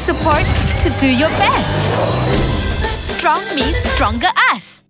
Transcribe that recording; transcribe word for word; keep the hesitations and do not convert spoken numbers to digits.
support to do your best. Strong means stronger us.